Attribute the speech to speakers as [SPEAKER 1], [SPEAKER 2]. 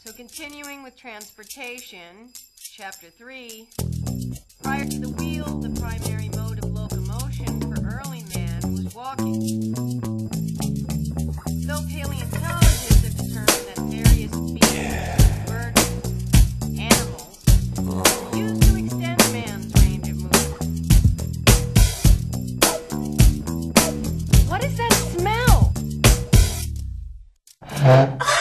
[SPEAKER 1] So continuing with transportation, Chapter 3, prior to the wheel, the primary mode of locomotion for early man was walking. Though paleontologists have determined that various species, birds, animals, are used to extend man's range of movement. What is that smell?